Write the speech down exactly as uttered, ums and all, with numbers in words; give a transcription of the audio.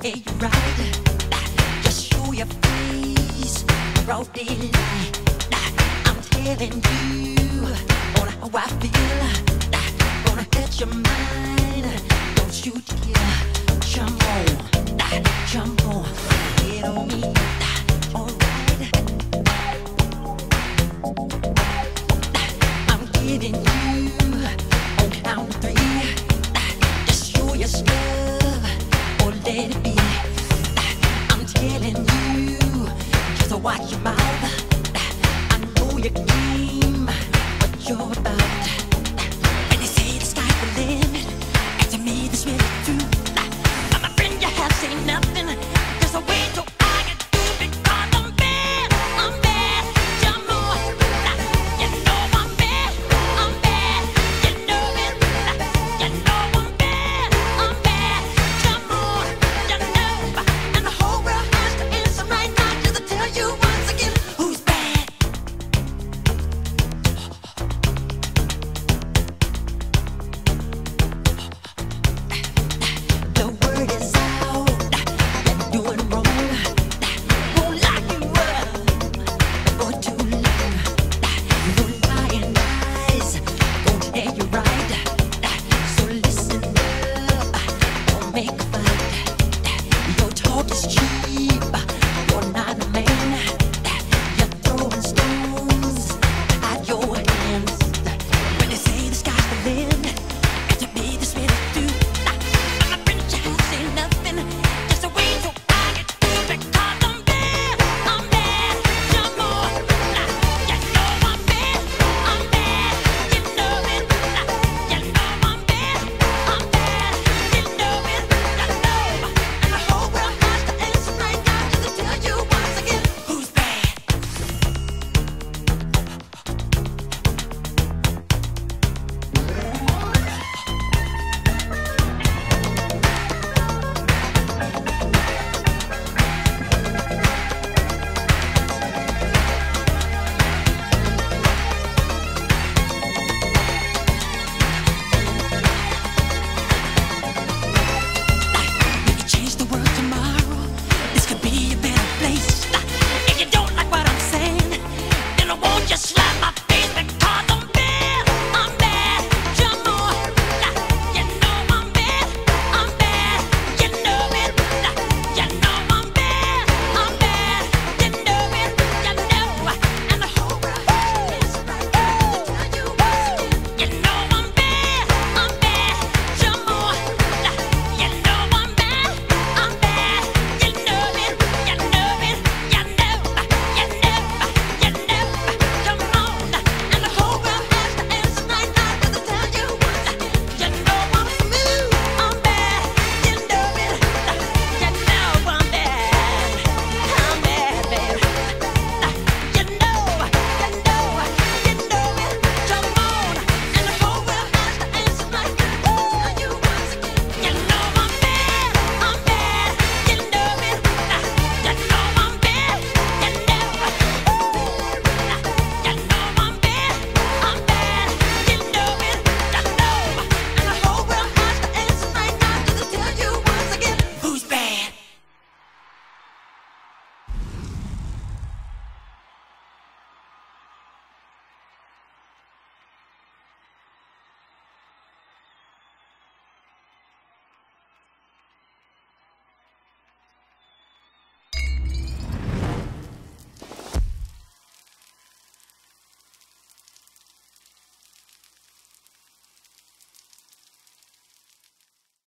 Hey, you're right. Just show your face, broad daylight. I'm telling you on how I feel. Gonna catch your mind. Don't you dare jump on, jump on, get on me. Alright, I'm giving you on count of three. Just show your stuff or let it be. I'm telling you, just watch your mouth. I know your game, what you're about. And they say the sky's the limit, and to me this really true. I'm a friend, you have seen nothing. There's a way to I can do because I'm bad, I'm bad. Jump on, you know I'm bad, I'm bad. You know it, you know I'm bad, I'm bad. Jump on, you know, and the whole world has to answer right now just to tell you once again who's bad. The word is out, you're doing wrong. Won't lock you up for too long. No lying eyes won't tell you right. So listen up, don't make a fight. Your talk is cheap.